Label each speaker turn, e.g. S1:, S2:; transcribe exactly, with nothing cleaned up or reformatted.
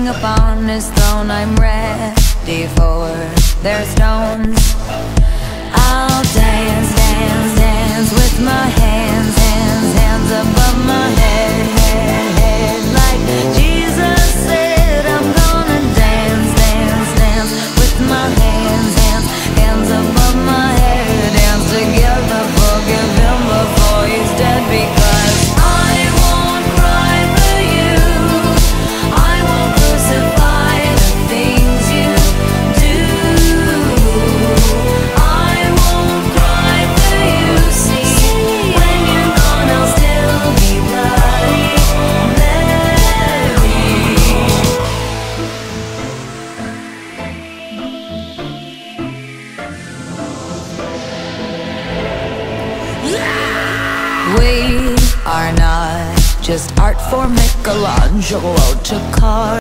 S1: king upon his throne. I'm ready for their stones. I'll dance, dance, dance with my hands, hands, hands above my head, head, head. Like Jesus said, I'm gonna dance, dance, dance with my hands, hands, hands above my head. Dance together, forgive him before he's dead, because I won't cry for you. I won't crucify the things you do. I won't cry for you. See, when you're gone, I'll still be bloody Mary. We are not just art for Michelangelo to carve.